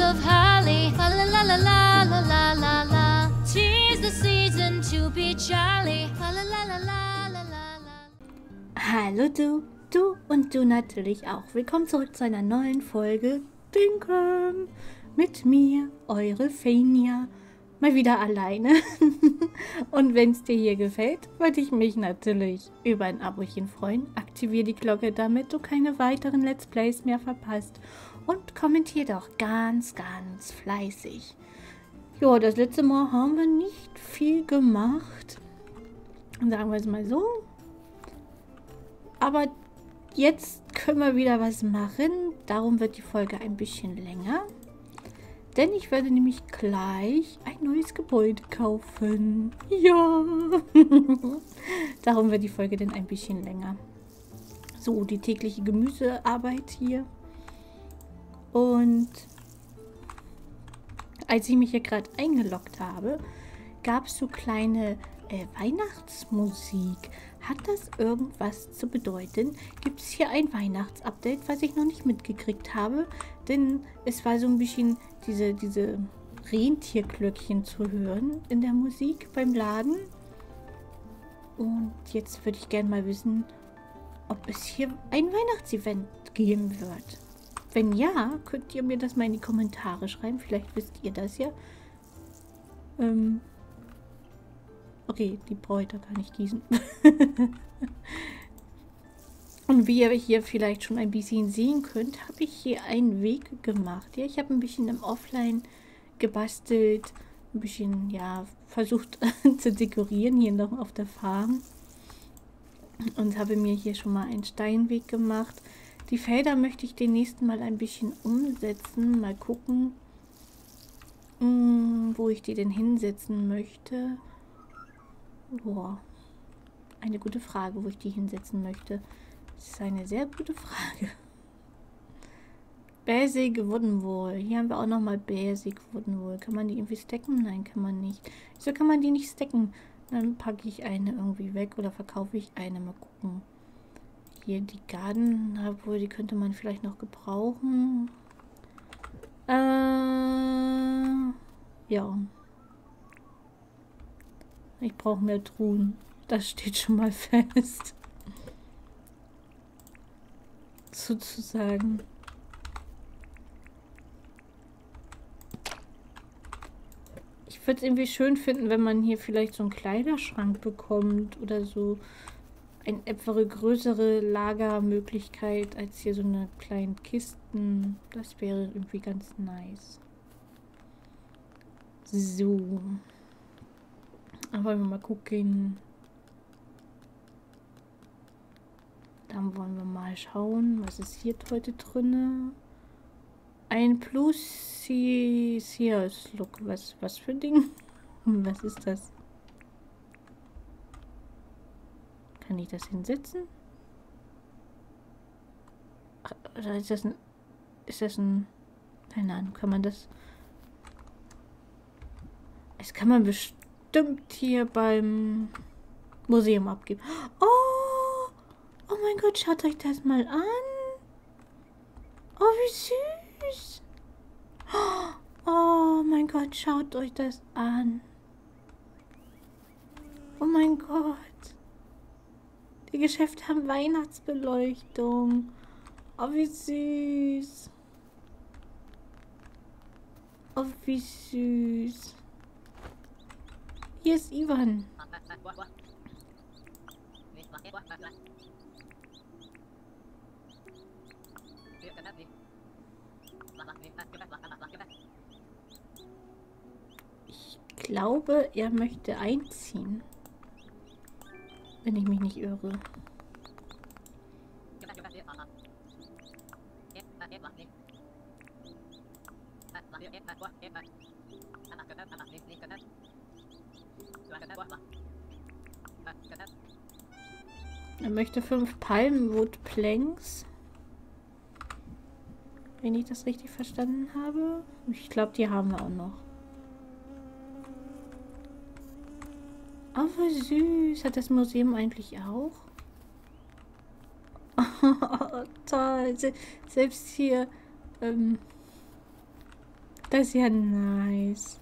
of holly. La la la la la la la la la. 'Tis the season to be jolly. La la la la la la la la. Hallo du und du natürlich auch. Willkommen zurück zu einer neuen Folge Dinkum mit mir, eure Fania. Mal wieder alleine. Und wenn es dir hier gefällt, würde ich mich natürlich über ein Abochen freuen. Aktiviere die Glocke, damit du keine weiteren Let's Plays mehr verpasst. Und kommentier doch ganz fleißig. Jo, das letzte Mal haben wir nicht viel gemacht. Sagen wir es mal so. Aber jetzt können wir wieder was machen. Darum wird die Folge ein bisschen länger. Denn ich werde nämlich gleich ein neues Gebäude kaufen. Ja. Darum wird die Folge dann ein bisschen länger. So, die tägliche Gemüsearbeit hier. Und als ich mich hier gerade eingeloggt habe, gab es so kleine Weihnachtsmusik. Hat das irgendwas zu bedeuten? Gibt es hier ein Weihnachtsupdate, was ich noch nicht mitgekriegt habe? Denn es war so ein bisschen diese Rentierglöckchen zu hören in der Musik beim Laden. Und jetzt würde ich gerne mal wissen, ob es hier ein Weihnachtsevent geben wird. Wenn ja, könnt ihr mir das mal in die Kommentare schreiben. Vielleicht wisst ihr das ja. Okay, die brauche ich da gar nicht gießen. Und wie ihr hier vielleicht schon ein bisschen sehen könnt, habe ich hier einen Weg gemacht. Ja, ich habe ein bisschen im Offline gebastelt, ein bisschen, ja, versucht zu dekorieren hier noch auf der Farm. Und habe mir hier schon mal einen Steinweg gemacht. Die Felder möchte ich den nächsten Mal ein bisschen umsetzen. Mal gucken, wo ich die denn hinsetzen möchte. Boah, eine gute Frage, wo ich die hinsetzen möchte. Das ist eine sehr gute Frage. Basic Wooden Wool. Hier haben wir auch nochmal Basic Wooden Wool. Kann man die irgendwie stacken? Nein, kann man nicht. Wieso kann man die nicht stacken? Dann packe ich eine irgendwie weg oder verkaufe ich eine. Mal gucken. Hier die Garden, obwohl die könnte man vielleicht noch gebrauchen. Ja. Ich brauche mehr Truhen. Das steht schon mal fest. Sozusagen. Ich würde es irgendwie schön finden, wenn man hier vielleicht so einen Kleiderschrank bekommt oder so. Eine etwas größere Lagermöglichkeit als hier so eine kleine Kisten. Das wäre irgendwie ganz nice. So. Dann wollen wir mal gucken. Dann wollen wir mal schauen, was ist hier heute drin. Ein Plus Sears Look. Was für ein Ding? Was ist das? Kann ich das hinsetzen? Oder ist das ein... Keine Ahnung, kann man das... Das kann man bestimmt hier beim Museum abgeben. Oh! Oh mein Gott, schaut euch das mal an. Oh, wie süß. Oh mein Gott, schaut euch das an. Oh mein Gott. Die Geschäfte haben Weihnachtsbeleuchtung. Oh, wie süß. Oh, wie süß. Hier ist Ivan. Ich glaube, er möchte einziehen. Wenn ich mich nicht irre. Er möchte 5 Palmenwood Planks. Wenn ich das richtig verstanden habe. Ich glaube, die haben wir auch noch. Oh, wie süß. Hat das Museum eigentlich auch? Oh, toll. Selbst hier Das ist ja nice.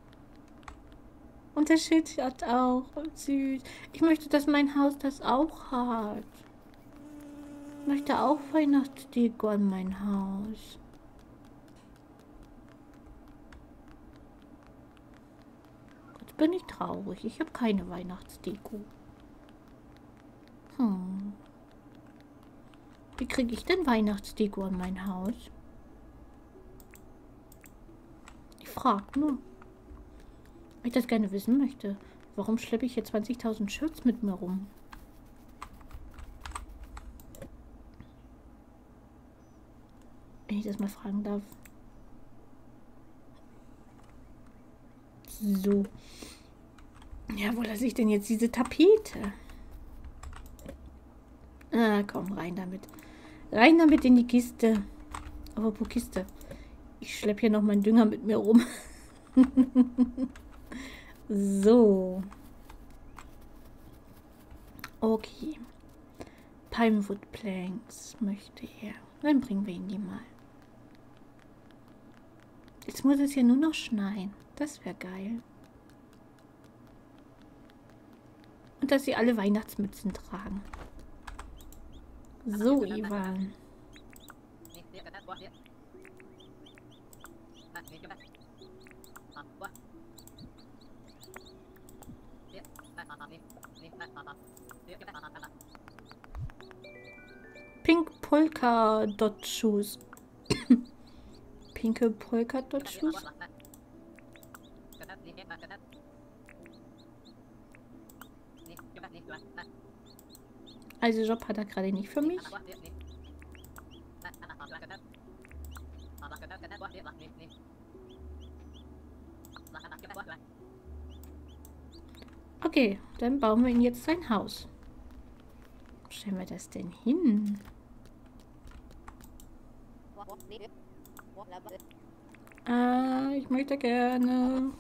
Und das Schild hat auch süß. Ich möchte, dass mein Haus das auch hat. Ich möchte auch Weihnachtsdeko an mein Haus. Jetzt bin ich traurig. Ich habe keine Weihnachtsdeko. Wie kriege ich denn Weihnachtsdeko an mein Haus? Ich frage nur. Weil ich das gerne wissen möchte. Warum schleppe ich hier 20.000 Shirts mit mir rum? Wenn ich das mal fragen darf. So. Ja, wo lasse ich denn jetzt diese Tapete? Ah, komm, rein damit. Rein damit in die Kiste. Aber wo Kiste? Ich schleppe hier noch meinen Dünger mit mir rum. So. Okay. Pinewood Planks möchte er. Dann bringen wir ihn die mal. Jetzt muss es ja nur noch schneien. Das wäre geil. Und dass sie alle Weihnachtsmützen tragen. So, Ivan. Pink Polka Dot Shoes. Pinke Polka Dot Shoes. Also Job hat er gerade nicht für mich. Okay, dann bauen wir ihm jetzt sein Haus. Wo stellen wir das denn hin? Ich möchte gerne...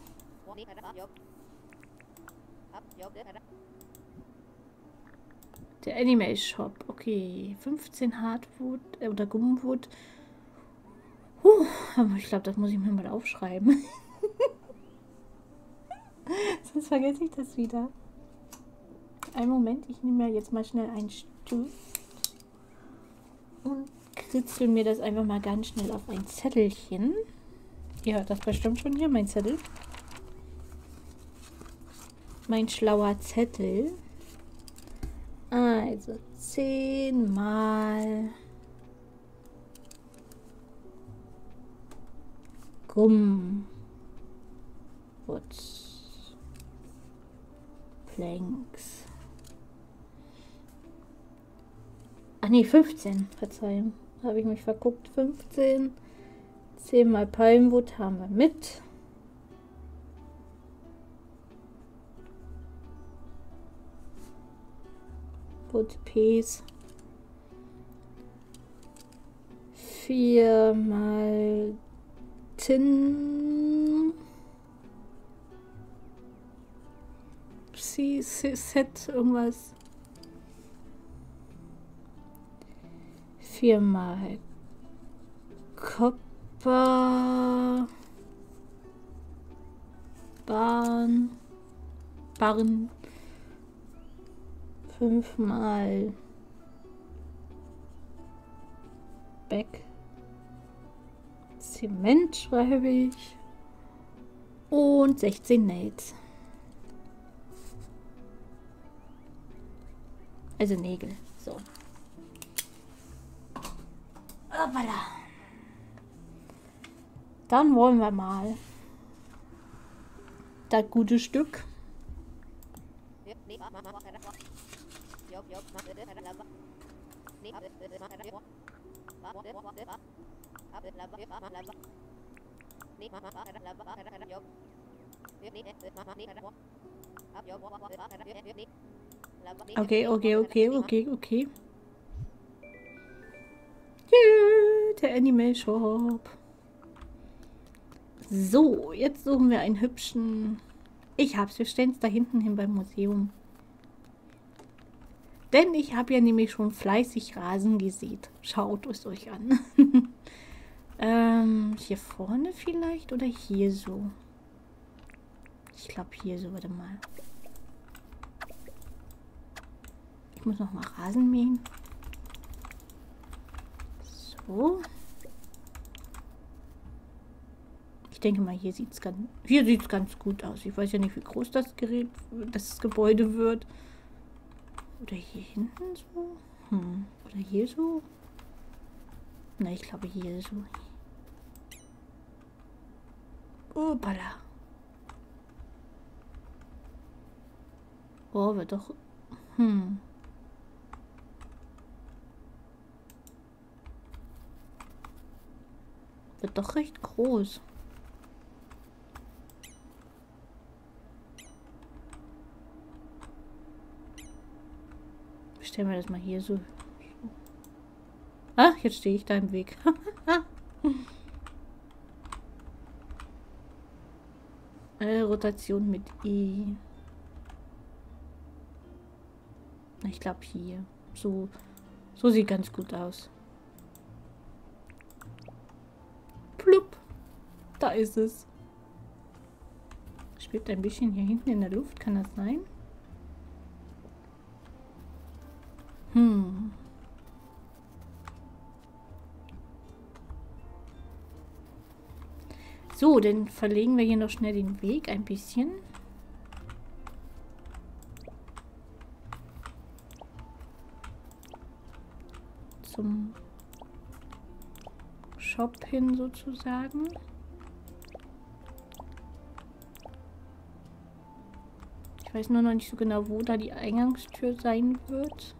Der Anime Shop. Okay, 15 Hardwood oder Gumwood. Aber ich glaube, das muss ich mir mal aufschreiben. Sonst vergesse ich das wieder. Einen Moment, ich nehme mir jetzt mal schnell einen Stift und kritzel mir das einfach mal ganz schnell auf ein Zettelchen. Ihr hört das bestimmt schon hier, mein Zettel. Mein schlauer Zettel. Also 10 mal Gumwood Planks. Ach nee, 15. Verzeihung. Habe ich mich verguckt. 15. 10 mal Pinewood haben wir mit. Wood Piece. 4 mal Tin. Set irgendwas. 4 mal Copper. Barren. 5 mal Back. Zement schreibe ich. Und 16 Nails. Also Nägel. So. Hoppala. Dann wollen wir mal das gute Stück. Okay. Yeah, der Anime Shop. So, jetzt suchen wir einen hübschen... Ich hab's, wir stellen es da hinten hin beim Museum. Denn ich habe ja nämlich schon fleißig Rasen gesät. Schaut es euch an. Hier vorne vielleicht oder hier so? Ich glaube hier so, warte mal. Ich muss noch mal Rasen mähen. So. Ich denke mal, hier sieht's ganz gut aus. Ich weiß ja nicht, wie groß das Gebäude wird. Oder hier hinten so? Oder hier so? Na, ich glaube hier so. Opala. Oh, wird doch... Wird doch recht groß. Stellen wir das mal hier so. Ah, jetzt stehe ich da im Weg. Rotation mit E. Ich glaube hier. So sieht ganz gut aus. Plupp. Da ist es. Schwebt ein bisschen hier hinten in der Luft. Kann das sein? So, dann verlegen wir hier noch schnell den Weg ein bisschen. Zum Shop hin sozusagen. Ich weiß nur noch nicht so genau, wo da die Eingangstür sein wird.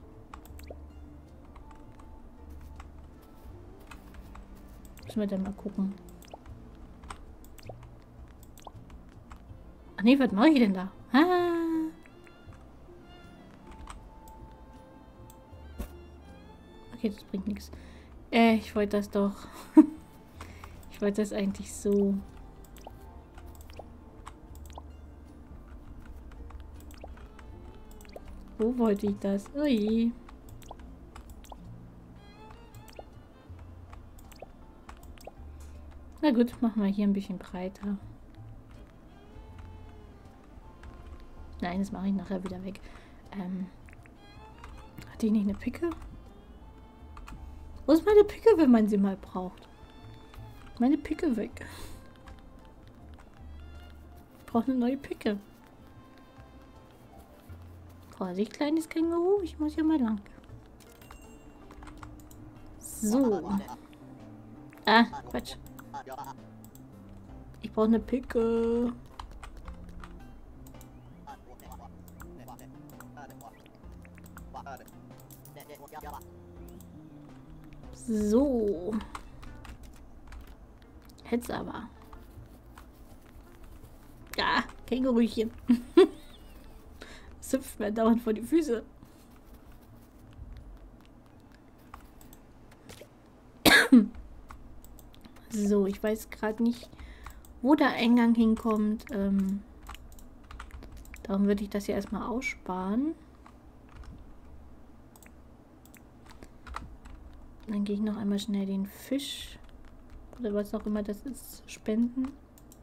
Müssen wir dann mal gucken. Ach nee, was mache ich denn da? Ah. Okay, das bringt nichts. Ich wollte das doch. Ich wollte das eigentlich so. Wo wollte ich das? Ui. Na gut, machen wir hier ein bisschen breiter. Nein, das mache ich nachher wieder weg. Hatte ich nicht eine Picke? Wo ist meine Picke, wenn man sie mal braucht? Meine Picke weg. Ich brauche eine neue Picke. Vorsicht, kleines Känguru. Ich muss hier mal lang. So. Ah, Quatsch. Ich brauche eine Picke. So. Jetzt aber. Ja, Kängurüchen. Es hüpft mir dauernd vor die Füße. So, ich weiß gerade nicht, wo der Eingang hinkommt. Darum würde ich das hier erstmal aussparen. Dann gehe ich noch einmal schnell den Fisch oder was auch immer das ist, spenden.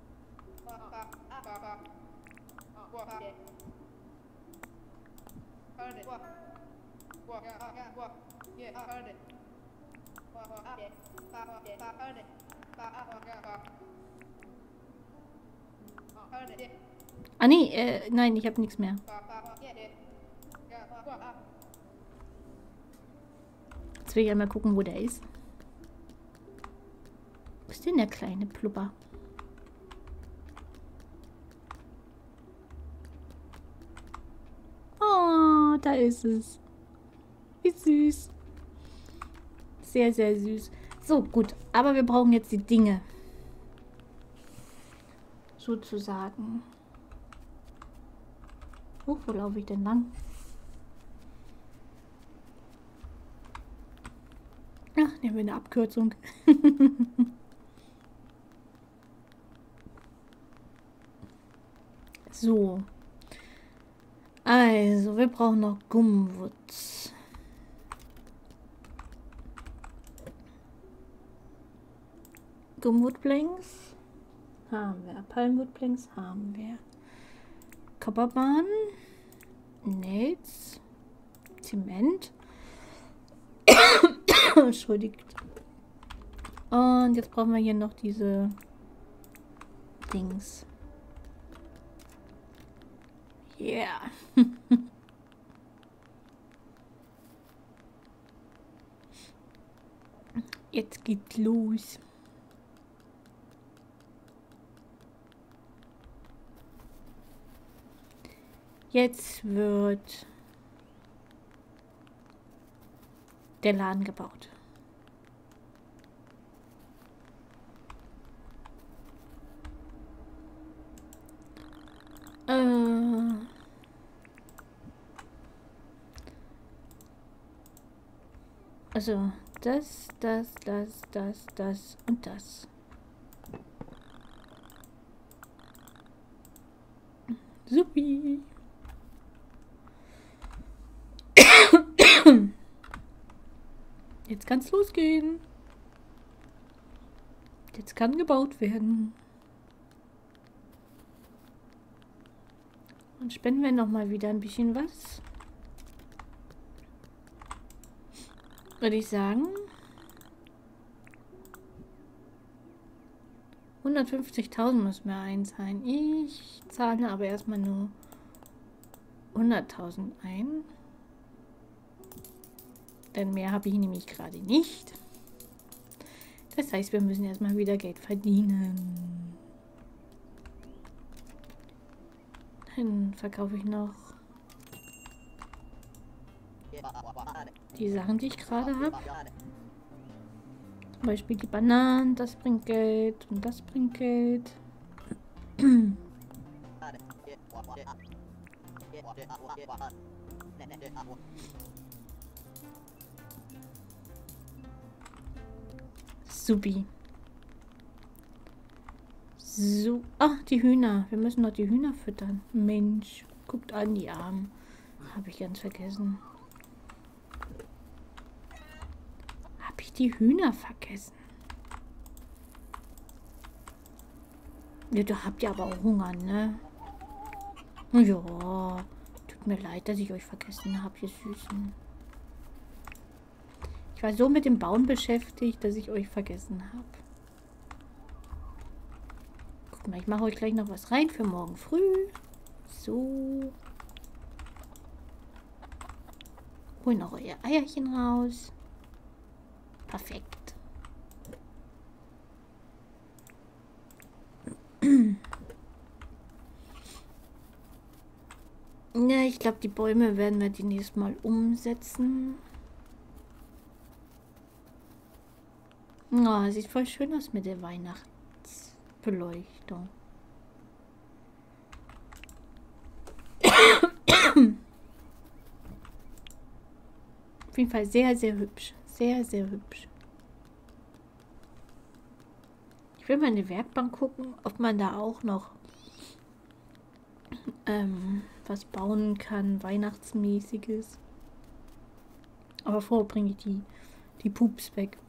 Ah nee, nein, ich habe nichts mehr. Jetzt will ich einmal gucken, wo der ist. Wo ist denn der kleine Plupper? Oh, da ist es. Wie süß. Sehr, sehr süß. So, gut. Aber wir brauchen jetzt die Dinge. Sozusagen. Wo laufe ich denn lang? Ach, nehmen wir eine Abkürzung. So. Also, wir brauchen noch Gumwutz. Gumwoodblinks haben wir. Palmwoodblinks haben wir. Copperbahn. Nails. Zement. Entschuldigt. Und jetzt brauchen wir hier noch diese Dings. Yeah. Jetzt geht's los. Jetzt wird der Laden gebaut. Also das und das. Supi. Jetzt kann's losgehen. Jetzt kann gebaut werden. Und spenden wir noch mal wieder ein bisschen was. Würde ich sagen. 150.000 muss mir einzahlen. Ich zahle aber erstmal nur 100.000 ein. Denn mehr habe ich nämlich gerade nicht. Das heißt, wir müssen erstmal wieder Geld verdienen. Dann verkaufe ich noch die Sachen, die ich gerade habe. Zum Beispiel die Bananen, das bringt Geld und das bringt Geld. Supi. So. Ach, die Hühner. Wir müssen noch die Hühner füttern. Mensch, guckt an, die Armen. Habe ich ganz vergessen. Habe ich die Hühner vergessen? Ja, da habt ihr aber auch Hunger, ne? Ja. Tut mir leid, dass ich euch vergessen habe, ihr Süßen. Ich war so mit dem Bauen beschäftigt, dass ich euch vergessen habe. Guck mal, ich mache euch gleich noch was rein für morgen früh. So. Holen noch euer Eierchen raus. Perfekt. Ja, ich glaube, die Bäume werden wir demnächst mal umsetzen. Oh, sieht voll schön aus mit der Weihnachtsbeleuchtung. Auf jeden Fall sehr, sehr hübsch. Sehr, sehr hübsch. Ich will mal in die Werkbank gucken, ob man da auch noch was bauen kann, Weihnachtsmäßiges. Aber vorher bringe ich die Pups weg.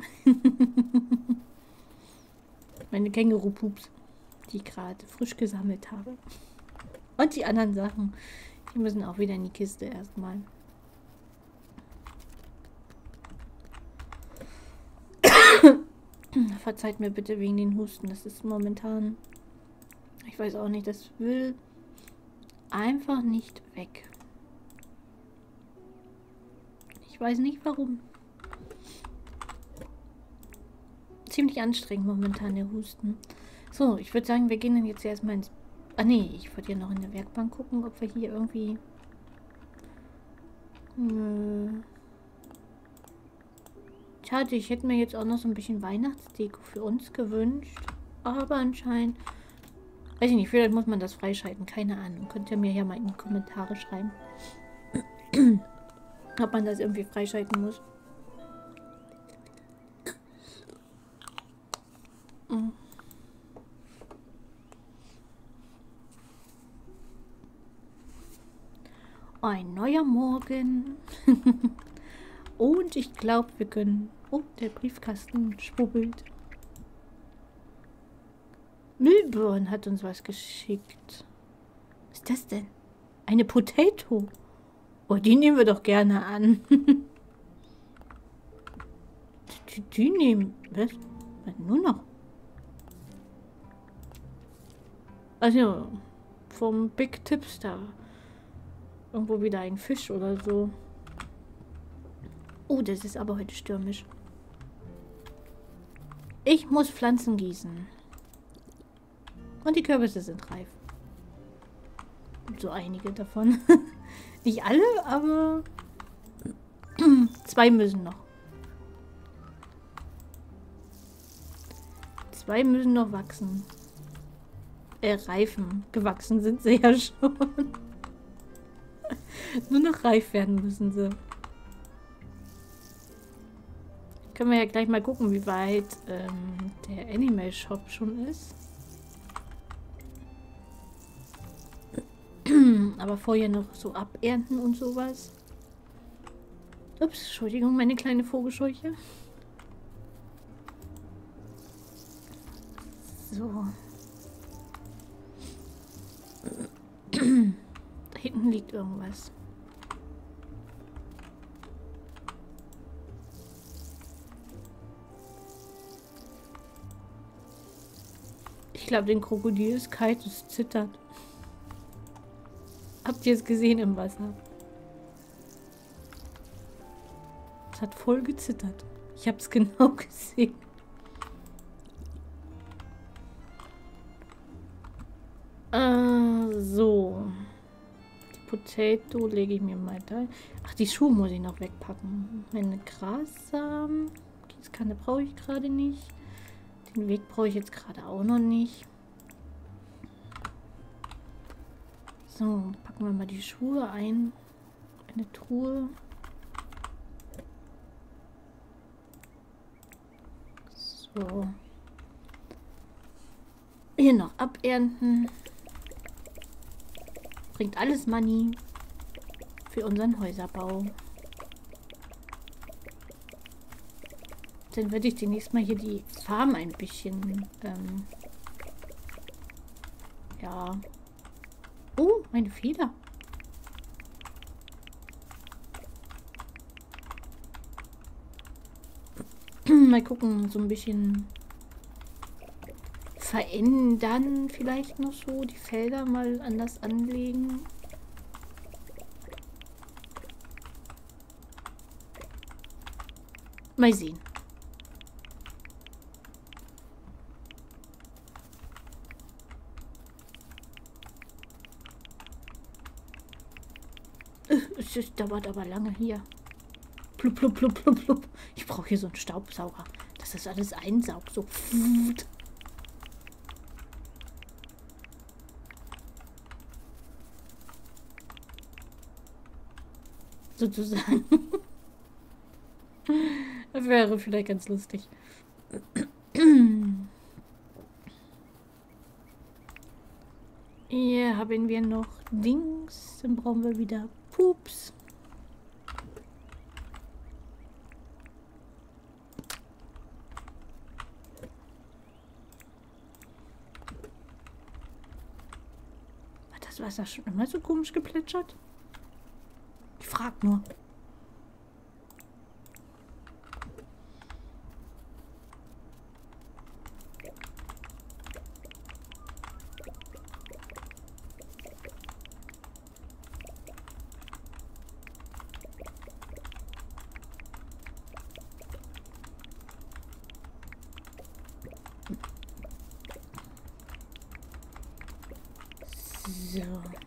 Meine Känguru-Pups, die ich gerade frisch gesammelt habe. Und die anderen Sachen, die müssen auch wieder in die Kiste erstmal. Verzeiht mir bitte wegen den Husten. Das ist momentan... Ich weiß auch nicht, das will einfach nicht weg. Ich weiß nicht warum. Ziemlich anstrengend momentan der Husten. So, ich würde sagen, wir gehen dann jetzt erstmal ins... Ah nee, ich wollte ja noch in der Werkbank gucken, ob wir hier irgendwie... Schade, ich hätte mir jetzt auch noch so ein bisschen Weihnachtsdeko für uns gewünscht. Aber anscheinend... Weiß ich nicht, vielleicht muss man das freischalten. Keine Ahnung. Könnt ihr mir ja mal in die Kommentare schreiben. Ob man das irgendwie freischalten muss. Ein neuer Morgen. Und ich glaube, wir können... Oh, der Briefkasten schwubbelt. Glühbirne hat uns was geschickt. Was ist das denn? Eine Potato. Oh, die nehmen wir doch gerne an. die nehmen... Was? Was nur noch? Also, vom Big Tipster. Irgendwo wieder ein Fisch oder so. Oh, das ist aber heute stürmisch. Ich muss Pflanzen gießen. Und die Kürbisse sind reif. So einige davon. Nicht alle, aber 2 müssen noch. 2 müssen noch wachsen. Reifen. Gewachsen sind sie ja schon. Nur noch reif werden müssen sie. Können wir ja gleich mal gucken, wie weit der Animal Shop schon ist. Aber vorher noch so abernten und sowas. Ups, Entschuldigung, meine kleine Vogelscheuche. So. Da hinten liegt irgendwas. Ich glaube, den Krokodil ist kalt, es zittert. Habt ihr es gesehen im Wasser? Es hat voll gezittert. Ich habe es genau gesehen. So. Die Potato lege ich mir mal da. Ach, die Schuhe muss ich noch wegpacken. Meine Grassamen. Gießkanne brauche ich gerade nicht. Den Weg brauche ich jetzt gerade auch noch nicht. So, packen wir mal die Schuhe ein. Eine Truhe. So. Hier noch abernten. Bringt alles Money für unseren Häuserbau. Dann werde ich demnächst mal hier die Farm ein bisschen ja. Oh, meine Feder. Mal gucken, so ein bisschen verändern vielleicht noch so. Die Felder mal anders anlegen. Mal sehen. Es dauert aber lange hier. Plupp, plupp, plupp, plupp, plupp. Ich brauche hier so einen Staubsauger, dass das alles einsaugt. So. Sozusagen. Das wäre vielleicht ganz lustig. Hier haben wir noch Dings. Dann brauchen wir wieder Pups. Hat das Wasser schon immer so komisch geplätschert? Ich frag nur. So.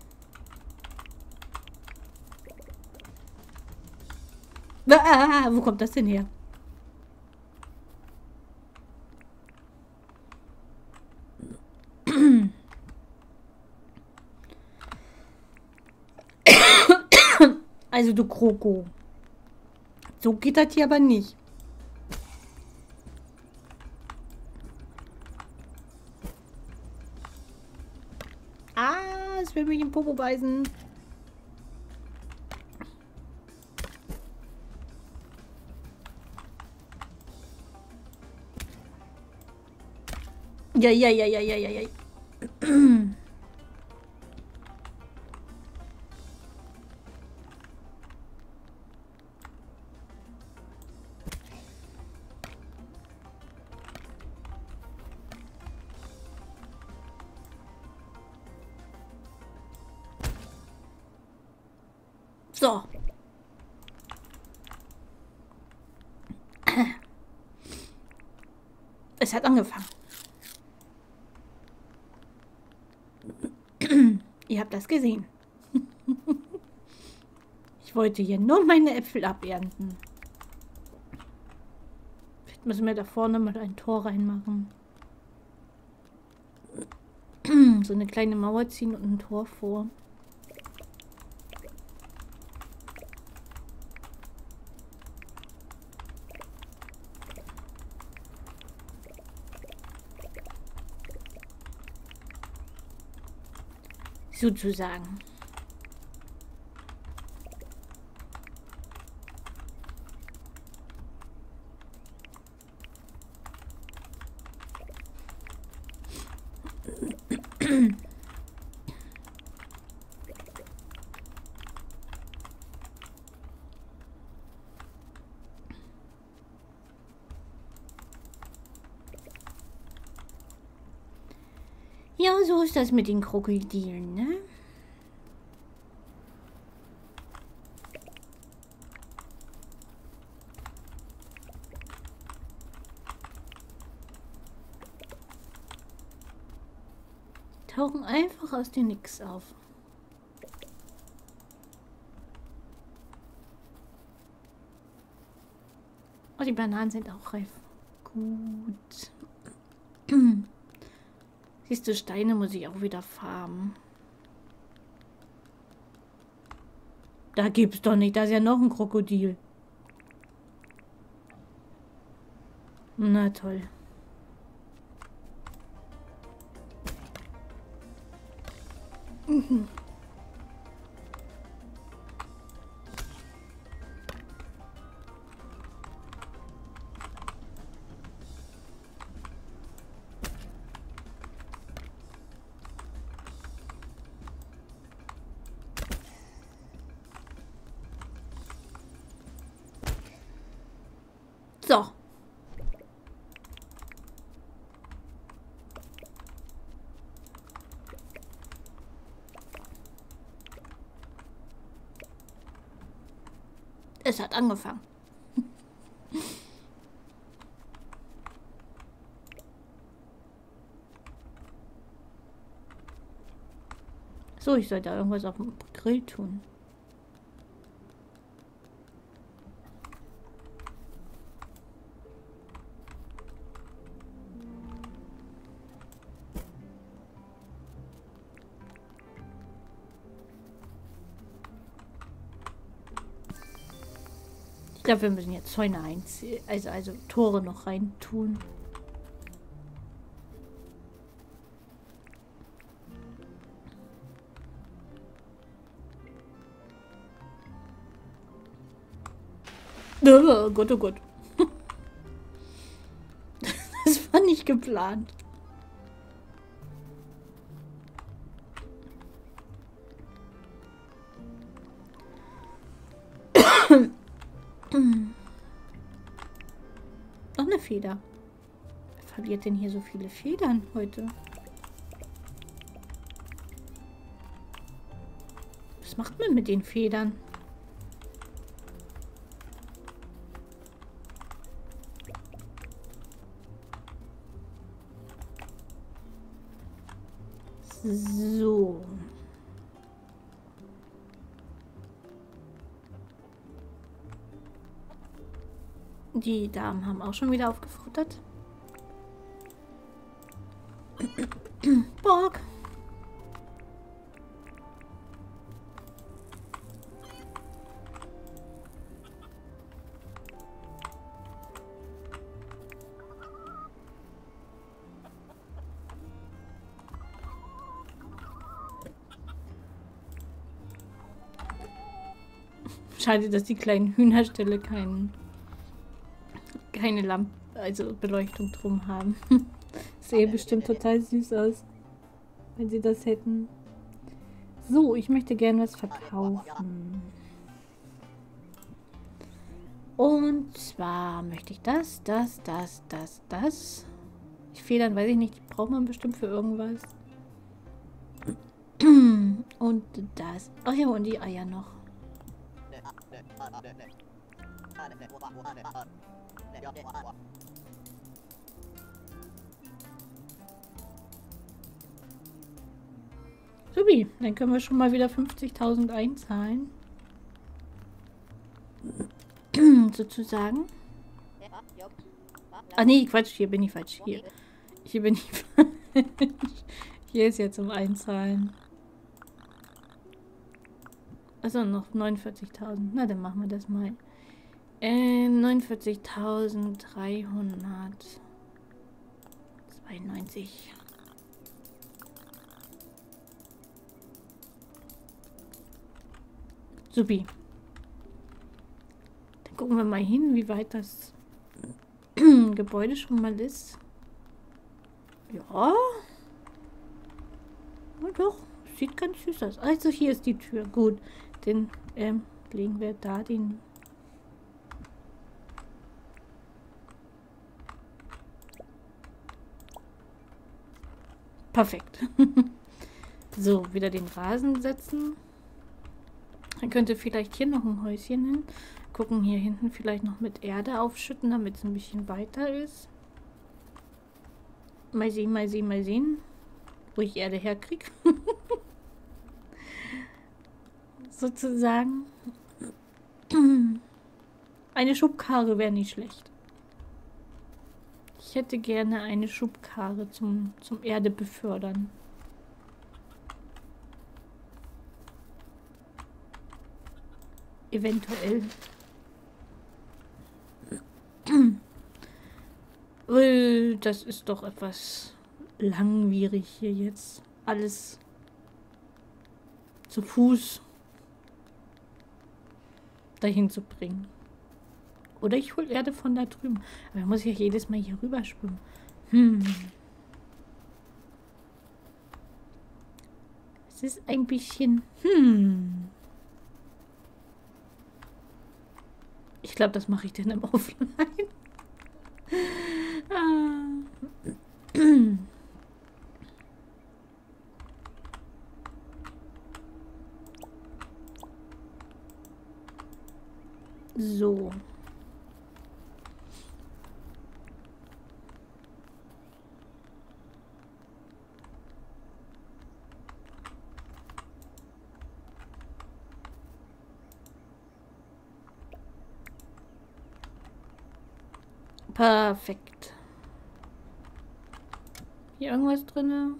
Ah, wo kommt das denn her? Also du Kroko. So geht das hier aber nicht. Ah, es will mich im Popo beißen. Ja. So. Es hat angefangen. Ihr habt das gesehen. Ich wollte hier nur meine Äpfel abernten. Vielleicht müssen wir da vorne mal ein Tor reinmachen. So eine kleine Mauer ziehen und ein Tor vor. Sozusagen. Ja, so ist das mit den Krokodilen, ne? Tauchen einfach aus dem Nix auf. Oh, die Bananen sind auch reif. Gut. Siehst du, Steine muss ich auch wieder farmen. Da gibt's doch nicht. Da ist ja noch ein Krokodil. Na toll. So. Es hat angefangen. So, ich sollte irgendwas auf dem Grill tun. Ich glaube, wir müssen jetzt Zäune einziehen, also Tore noch rein tun. Oh Gott, oh Gott. Das war nicht geplant. Noch eine Feder. Wer verliert denn hier so viele Federn heute? Was macht man mit den Federn? So. Die Damen haben auch schon wieder aufgefuttert. Borg. Schade, dass die kleinen Hühnerställe keine Lampe, also Beleuchtung drum haben. Sehe bestimmt total süß aus. wenn sie das hätten. So, ich möchte gerne was verkaufen. Und zwar möchte ich das. Die Federn, weiß ich nicht, die braucht man bestimmt für irgendwas. Und das. Ach ja, und die Eier noch. Subi, dann können wir schon mal wieder 50.000 einzahlen. Sozusagen. Ah nee, Quatsch, hier bin ich falsch. Hier bin ich falsch. Hier ist jetzt zum Einzahlen. Also noch 49.000. Na, dann machen wir das mal. 49.392. Supi. Dann gucken wir mal hin, wie weit das Gebäude schon mal ist. Ja. Na doch, sieht ganz süß aus. Also hier ist die Tür. Gut, den legen wir da den. Perfekt. So, wieder den Rasen setzen. Dann könnte vielleicht hier noch ein Häuschen hin. Gucken hier hinten vielleicht noch mit Erde aufschütten, damit es ein bisschen weiter ist. Mal sehen, mal sehen, mal sehen, wo ich Erde herkriege. Sozusagen. Eine Schubkarre wäre nicht schlecht. Ich hätte gerne eine Schubkarre zum Erde befördern. Eventuell. Das ist doch etwas langwierig hier jetzt. Alles zu Fuß dahin zu bringen. Oder ich hole Erde von da drüben. Aber ich muss ja jedes Mal hier rüber schwimmen. Es ist ein bisschen... Ich glaube, das mache ich dann im Offline. So. Perfekt. Hier irgendwas drin?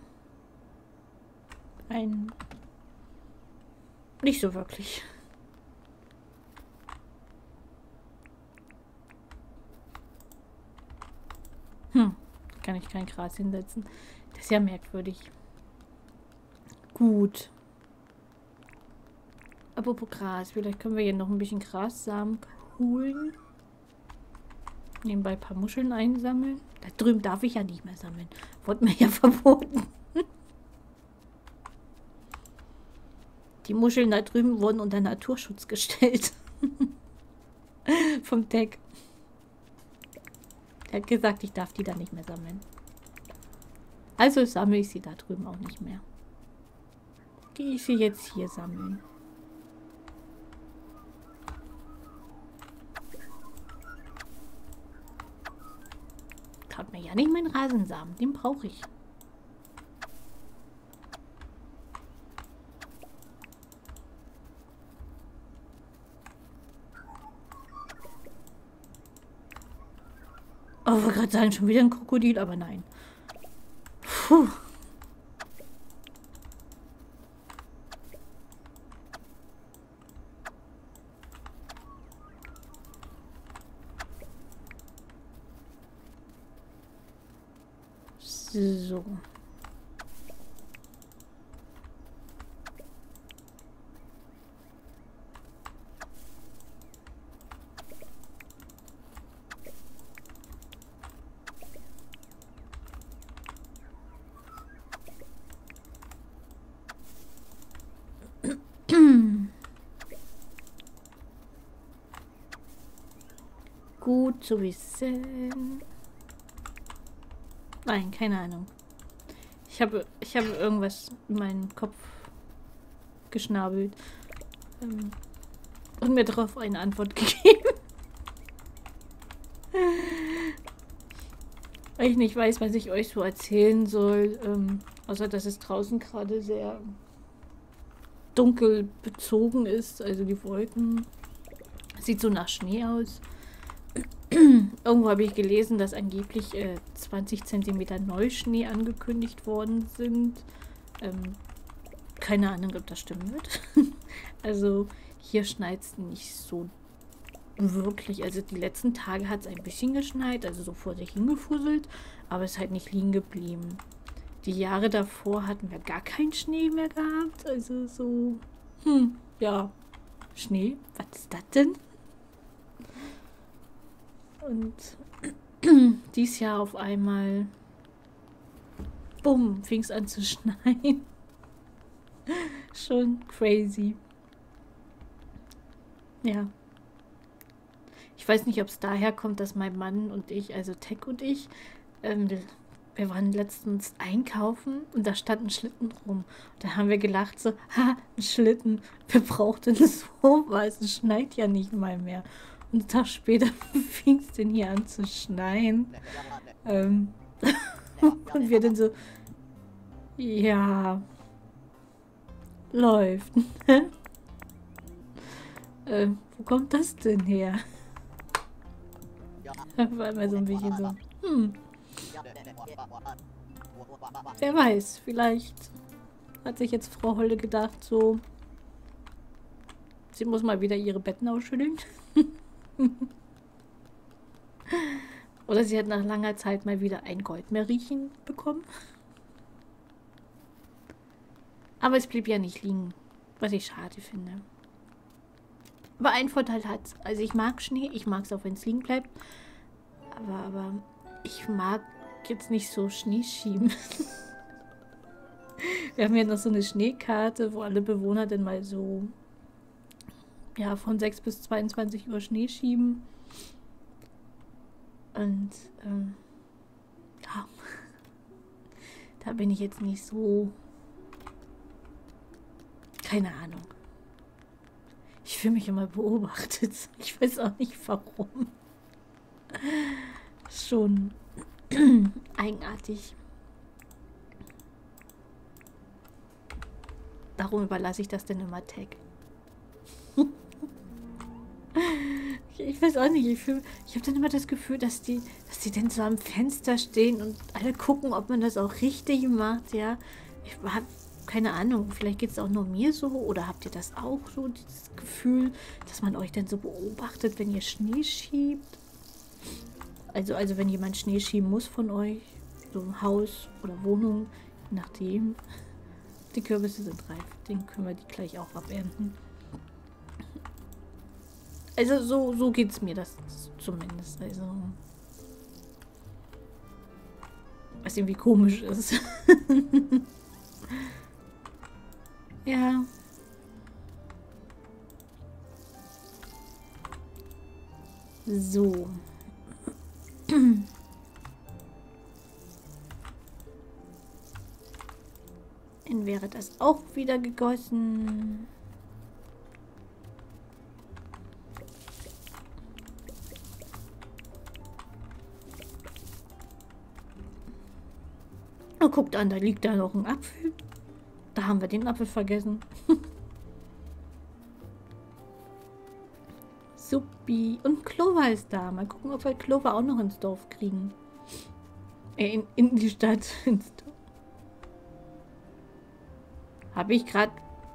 Nicht so wirklich. Kann ich kein Gras hinsetzen. Das ist ja merkwürdig. Gut. Apropos Gras. Vielleicht können wir hier noch ein bisschen Grassamen holen. Nebenbei ein paar Muscheln einsammeln. Da drüben darf ich ja nicht mehr sammeln. Wurde mir ja verboten. Die Muscheln da drüben wurden unter Naturschutz gestellt. Vom Tech. Er hat gesagt, ich darf die da nicht mehr sammeln. Also sammle ich sie da drüben auch nicht mehr. Gehe ich sie jetzt hier sammeln. Traut mir ja nicht meinen Rasensamen. Den brauche ich. Oh, ich wollte gerade sagen, schon wieder ein Krokodil, aber nein. Puh. So. Gut zu wissen. Nein, keine Ahnung. Ich habe irgendwas in meinen Kopf geschnabelt und mir darauf eine Antwort gegeben. Weil ich nicht weiß, was ich euch so erzählen soll. Außer, dass es draußen gerade sehr dunkel bezogen ist. Also die Wolken. Sieht so nach Schnee aus. Irgendwo habe ich gelesen, dass angeblich 20 cm Neuschnee angekündigt worden sind. Keine Ahnung, ob das stimmen wird. Also hier schneit es nicht so wirklich. Also die letzten Tage hat es ein bisschen geschneit, also so vor sich hingefuselt, aber es ist halt nicht liegen geblieben. Die Jahre davor hatten wir gar keinen Schnee mehr gehabt. Also so, ja, Schnee, was ist das denn? Und dies Jahr auf einmal, bumm, fing es an zu schneien. Schon crazy. Ja. Ich weiß nicht, ob es daher kommt, dass mein Mann und ich, also Tech und ich, wir waren letztens einkaufen und da stand ein Schlitten rum. Da haben wir gelacht so, ha, ein Schlitten, wer braucht denn sowas? Es schneit ja nicht mal mehr. Und einen Tag später fing es denn hier an zu schneien. Und wir dann so, ja, läuft. Wo kommt das denn her? Da war immer so ein bisschen so, wer weiß, vielleicht hat sich jetzt Frau Holle gedacht, so, sie muss mal wieder ihre Betten ausschütteln. Oder sie hat nach langer Zeit mal wieder ein Goldmeerchen bekommen. Aber es blieb ja nicht liegen, was ich schade finde. Aber ein Vorteil hat es. Also ich mag Schnee, ich mag es auch, wenn es liegen bleibt. Aber ich mag jetzt nicht so Schnee schieben. Wir haben ja noch so eine Schneekarte, wo alle Bewohner dann mal so, ja, von 6 bis 22 Uhr Schnee schieben. Und ja, da bin ich jetzt nicht so, keine Ahnung. Ich fühle mich immer beobachtet. Ich weiß auch nicht warum. Schon eigenartig. Darum überlasse ich das denn immer Tech. Ich weiß auch nicht, ich habe dann immer das Gefühl, dass die dann so am Fenster stehen und alle gucken, ob man das auch richtig macht, ja. Ich habe keine Ahnung, vielleicht geht es auch nur mir so, oder habt ihr das auch so, dieses Gefühl, dass man euch dann so beobachtet, wenn ihr Schnee schiebt? Also wenn jemand Schnee schieben muss von euch, so ein Haus oder Wohnung, je nachdem. Die Kürbisse sind reif, den können wir die gleich auch abernten. Also so geht es mir das zumindest. Also was irgendwie komisch ist. Ja. So. Dann wäre das auch wieder gegossen. Oh, guckt an, da liegt da noch ein Apfel. Da haben wir den Apfel vergessen. Suppi. Und Clover ist da. Mal gucken, ob wir Clover auch noch ins Dorf kriegen. In die Stadt. Ins Dorf. Habe ich gerade...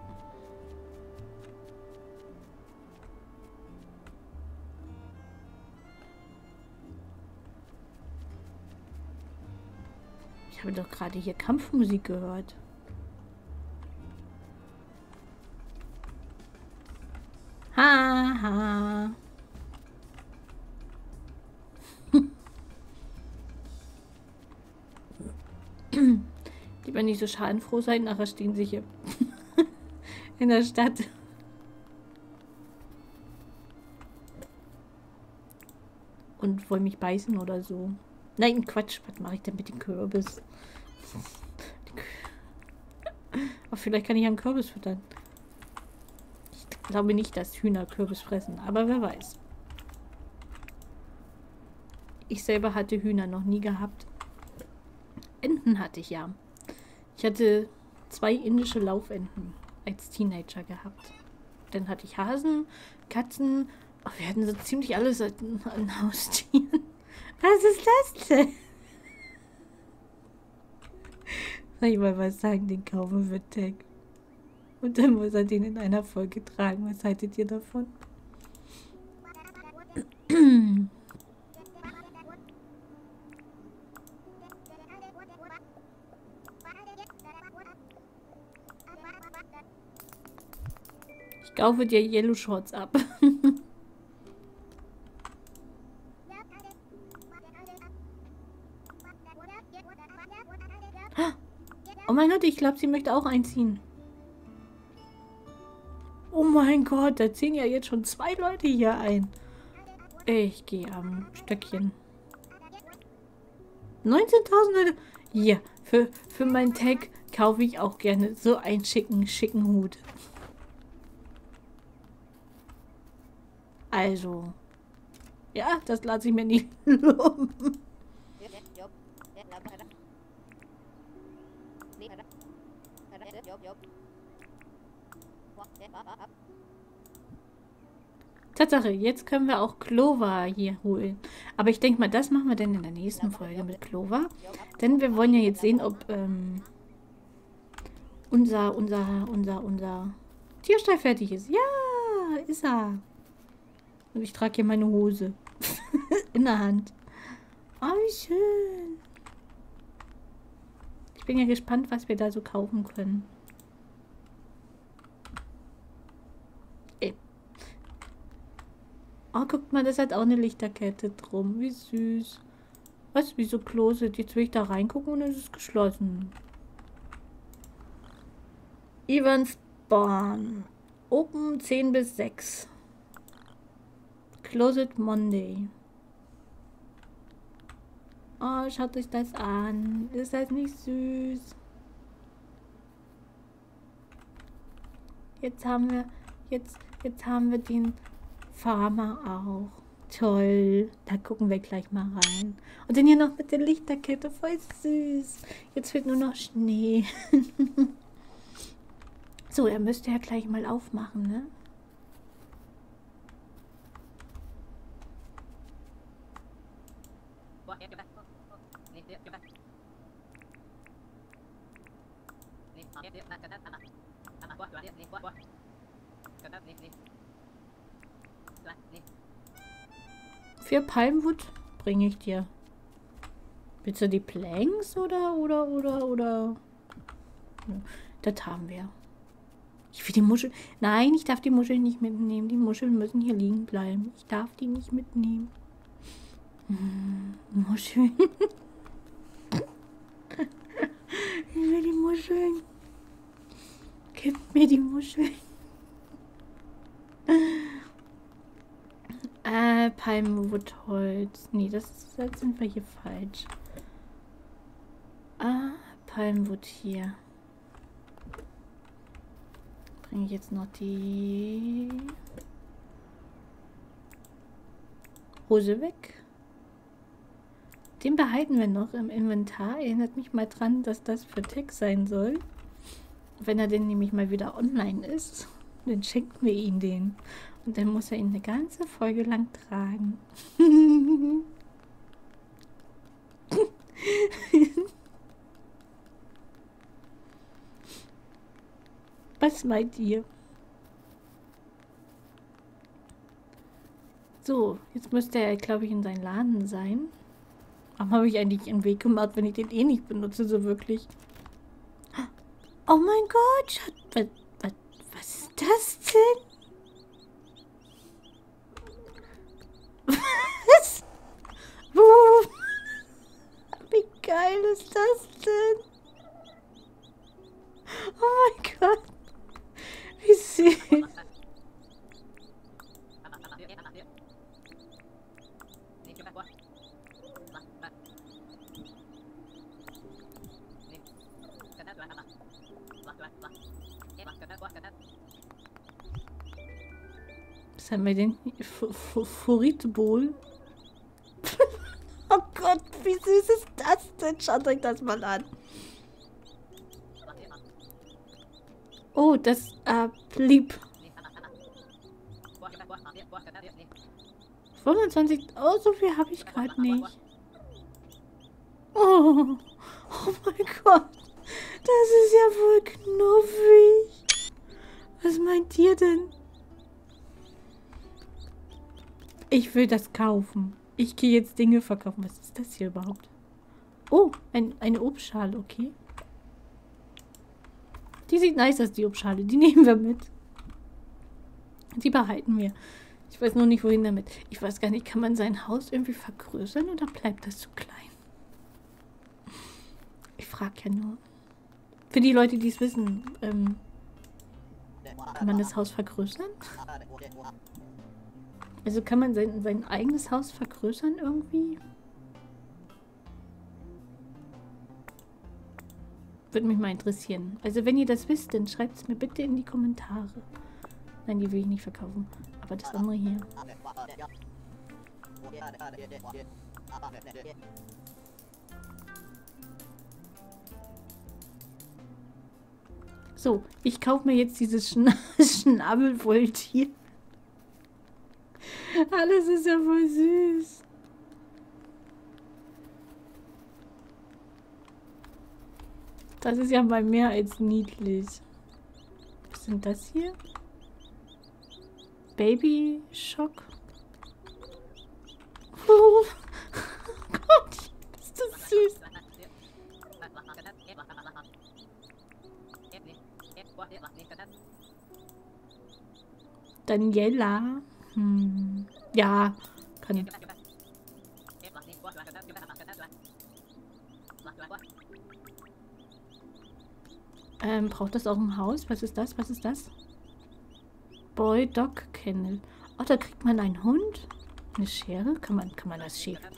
Ich habe doch gerade hier Kampfmusik gehört. Haha. Lieber nicht so schadenfroh sein, nachher stehen sie hier in der Stadt. und wollen mich beißen oder so. Nein, Quatsch. Was mache ich denn mit dem Kürbis? Aber vielleicht kann ich einen Kürbis füttern. Ich glaube nicht, dass Hühner Kürbis fressen, aber wer weiß. Ich selber hatte Hühner noch nie gehabt. Enten hatte ich ja. Ich hatte 2 indische Laufenten als Teenager gehabt. Dann hatte ich Hasen, Katzen. Oh, wir hatten so ziemlich alles an Haustieren. Was ist das denn? Soll ich mal was sagen? Den kaufen wir Tag. Und dann muss er den in einer Folge tragen. Was haltet ihr davon? Ich kaufe dir Yellow Shorts ab. Oh mein Gott, ich glaube, sie möchte auch einziehen. Oh mein Gott, da ziehen ja jetzt schon 2 Leute hier ein. Ich gehe am Stöckchen. 19.000 Leute. Hier, für meinen Tag kaufe ich auch gerne so einen schicken Hut. Also, ja, das lasse ich mir nicht loben. Tatsache, jetzt können wir auch Clover hier holen. Aber ich denke mal, das machen wir dann in der nächsten Folge mit Clover. Denn wir wollen ja jetzt sehen, ob unser Tierstall fertig ist. Ja, ist er. Und ich trage hier meine Hose in der Hand. Oh, wie schön. Ich bin ja gespannt, was wir da so kaufen können. Oh, guckt mal, das hat auch eine Lichterkette drum. Wie süß. Was? Wieso Closet? Jetzt will ich da reingucken und es ist geschlossen. Evans Barn. Open 10 bis 6. Closet Monday. Oh, schaut euch das an. Ist das nicht süß? Jetzt haben wir den Farmer auch. Toll. Da gucken wir gleich mal rein. Und dann hier noch mit der Lichterkette. Voll süß. Jetzt fehlt nur noch Schnee. So, er müsste ja gleich mal aufmachen, ne? Für Palmwood bringe ich dir. Willst du die Planks oder? Ja, das haben wir. Ich will die Muscheln. Nein, ich darf die Muscheln nicht mitnehmen. Die Muscheln müssen hier liegen bleiben. Ich darf die nicht mitnehmen. Muscheln. Ich will die Muscheln. Gib mir die Muscheln. Palmwoodholz. Nee, das sind wir hier falsch. Palmwood hier. Bringe ich jetzt noch die Hose weg. Den behalten wir noch im Inventar. Erinnert mich mal dran, dass das für Tech sein soll. Wenn er denn nämlich mal wieder online ist, dann schenken wir ihn den. Und dann muss er ihn eine ganze Folge lang tragen. Was meint ihr? So, jetzt müsste er, glaube ich, in seinem Laden sein. Warum habe ich eigentlich einen Weg gemacht, wenn ich den eh nicht benutze, so wirklich? Oh mein Gott, Schatz, was ist das denn? Was? Wie geil ist das denn? Oh mein Gott. Wie süß. Was haben wir denn? Furitbol. Oh Gott, wie süß ist das denn? Schaut euch das mal an. Oh, das blieb. 25. Oh, so viel habe ich gerade nicht. Oh, oh mein Gott. Das ist ja voll knuffig. Was meint ihr denn? Ich will das kaufen. Ich gehe jetzt Dinge verkaufen. Was ist das hier überhaupt? Oh, eine Obstschale, okay. Die sieht nice aus, die Obstschale. Die nehmen wir mit. Die behalten wir. Ich weiß nur nicht, wohin damit. Ich weiß gar nicht, kann man sein Haus irgendwie vergrößern oder bleibt das zu klein? Ich frage ja nur. Für die Leute, die es wissen, kann man das Haus vergrößern? Also kann man sein eigenes Haus vergrößern irgendwie? Würde mich mal interessieren. Also wenn ihr das wisst, dann schreibt es mir bitte in die Kommentare. Nein, die will ich nicht verkaufen. Aber das andere hier. So, ich kaufe mir jetzt dieses Schnabelvolltier. Alles ist ja voll süß. Das ist ja mal mehr als niedlich. Was sind das hier? Baby Schock. Oh Gott, ist das süß. Daniela. Ja, kann. Braucht das auch ein Haus? Was ist das? Was ist das? Boy Dog Kennel. Oh, da kriegt man einen Hund. Eine Schere? Kann man das schäfen?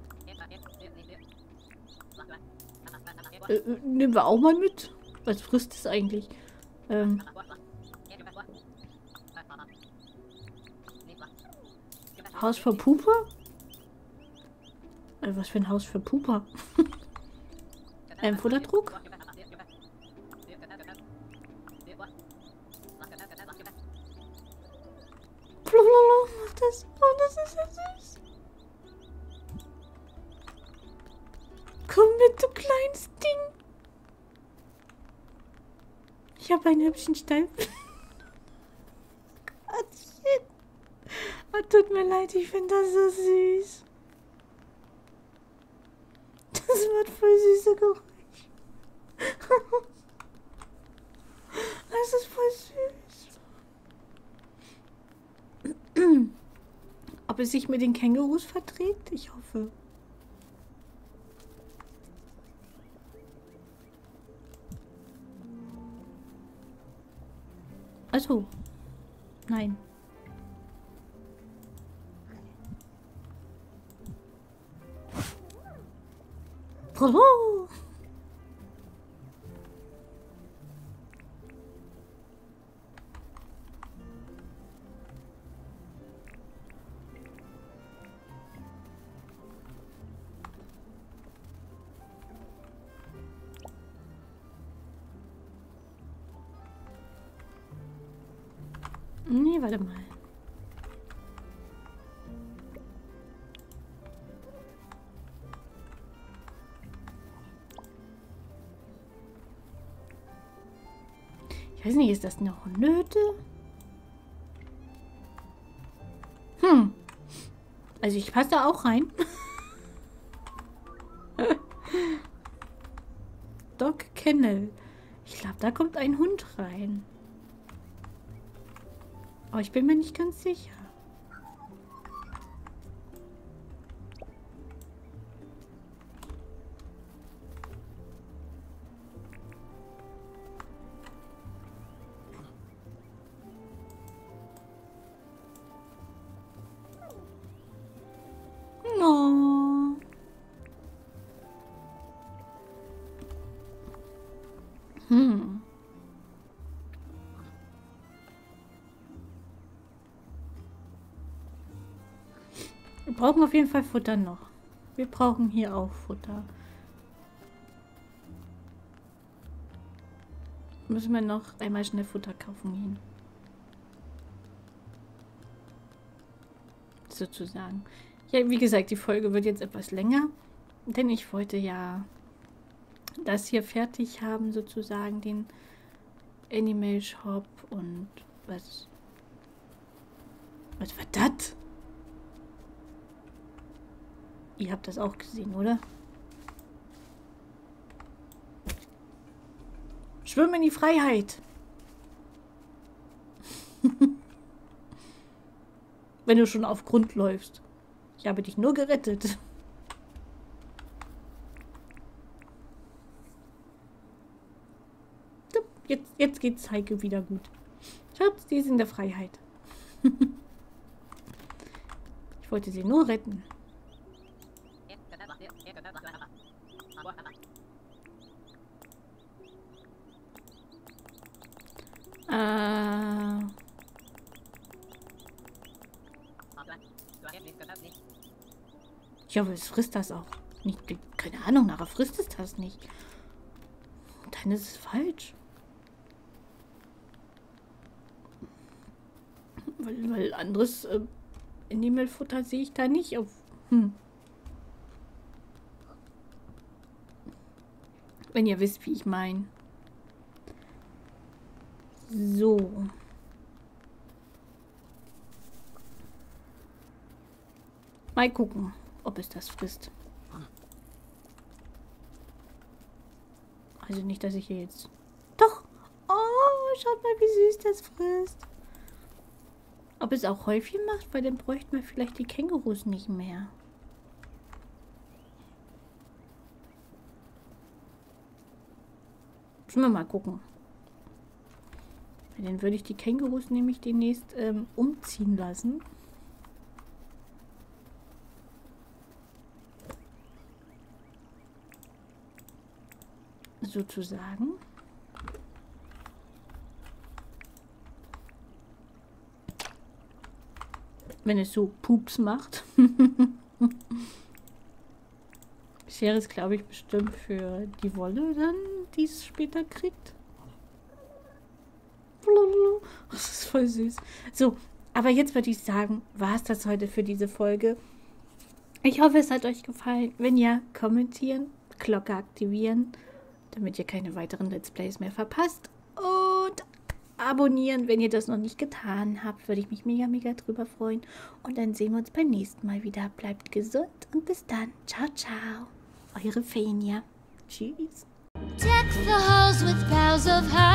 Nehmen wir auch mal mit. Was frisst es eigentlich? Haus für Puper? Was für ein Haus für Puper? Futterdruck? Macht das. Oh, das ist ja süß. Komm mit, du kleines Ding. Ich habe einen hübschen Stall. Gottchen. Oh, tut mir leid, ich finde das so süß. Das macht voll süße Geräusche. Das ist voll süß. Ob es sich mit den Kängurus verträgt? Ich hoffe. Also, nein. Bravo! Nee, warte mal. Ich weiß nicht, ist das noch Nöte? Also ich passe da auch rein. Dog Kennel. Ich glaube, da kommt ein Hund rein. Aber ich bin mir nicht ganz sicher. Oh. brauchen auf jeden Fall Futter noch. Wir brauchen hier auch Futter. Müssen wir noch einmal schnell Futter kaufen gehen. Sozusagen. Ja, wie gesagt, die Folge wird jetzt etwas länger. Denn ich wollte ja das hier fertig haben, sozusagen, den Animal Shop und was war das? Ihr habt das auch gesehen, oder? Schwimm in die Freiheit! Wenn du schon auf Grund läufst. Ich habe dich nur gerettet. Jetzt geht's Heike wieder gut. Schatz, die ist in der Freiheit. Ich wollte sie nur retten. Ich hoffe, es frisst das auch nicht. Keine Ahnung, nachher frisst es das nicht. Dann ist es falsch. Weil anderes Animalfutter sehe ich da nicht auf. Wenn ihr wisst, wie ich meine. So. Mal gucken, ob es das frisst. Also nicht, dass ich hier jetzt... Doch! Oh, schaut mal, wie süß das frisst. Ob es auch Häufchen macht, weil dann bräuchten wir vielleicht die Kängurus nicht mehr. Müssen wir mal gucken. Dann würde ich die Kängurus nämlich demnächst umziehen lassen. Sozusagen. Wenn es so Pups macht. Bisher ist, glaube ich, bestimmt für die Wolle dann, die es später kriegt. Das ist voll süß. So, aber jetzt würde ich sagen, war es das heute für diese Folge. Ich hoffe, es hat euch gefallen. Wenn ja, kommentieren, Glocke aktivieren, damit ihr keine weiteren Let's Plays mehr verpasst. Und abonnieren, wenn ihr das noch nicht getan habt. Würde ich mich mega, mega drüber freuen. Und dann sehen wir uns beim nächsten Mal wieder. Bleibt gesund und bis dann. Ciao, ciao. Eure Fenia. Tschüss. Deck the halls with boughs of